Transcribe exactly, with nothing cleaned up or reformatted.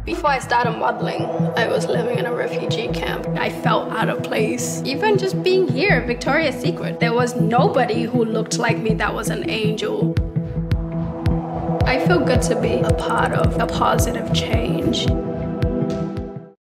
Before I started modeling, I was living in a refugee camp. I felt out of place. Even just being here at Victoria's Secret, there was nobody who looked like me that was an angel. I feel good to be a part of a positive change.